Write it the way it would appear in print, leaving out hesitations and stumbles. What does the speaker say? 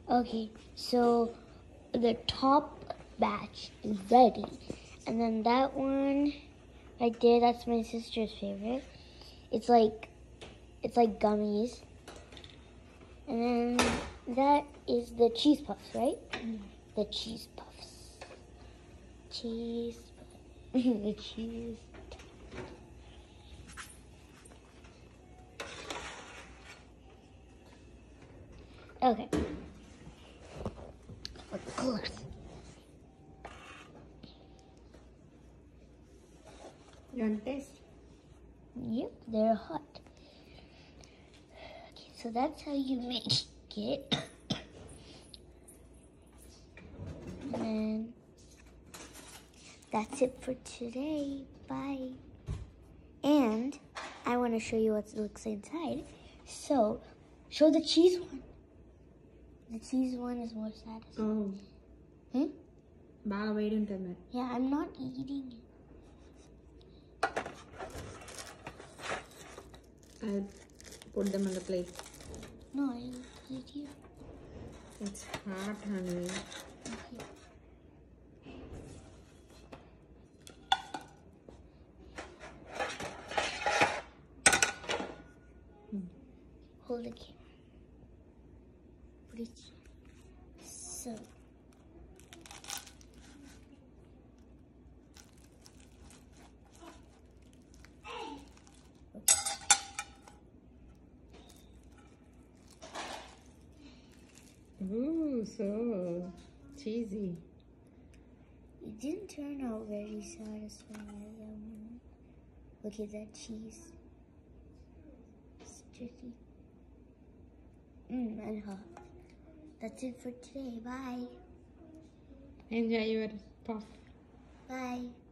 Okay, so the top batch is ready. And then that one right there, that's my sister's favorite. It's like gummies. And then that is the cheese puffs, right? The cheese puffs. Cheese. The cheese. Okay. Of course. You want to taste? Yep, they're hot. Okay, so that's how you make it. And then that's it for today. Bye. And I want to show you what looks inside. So, show the cheese one. The cheese one is more satisfying. Oh. బాగా వేడి ఉంటుంది మరి. Yeah, I'm not eating it. I'll put them on the plate. No, I'll put it here. It's hot, honey. Okay. Hold the camera. Put it here. So. Ooh, so cheesy. It didn't turn out very satisfying as I wanted. Look at that cheese. Sticky. And hot. That's it for today. Bye. Enjoy your puff. Bye.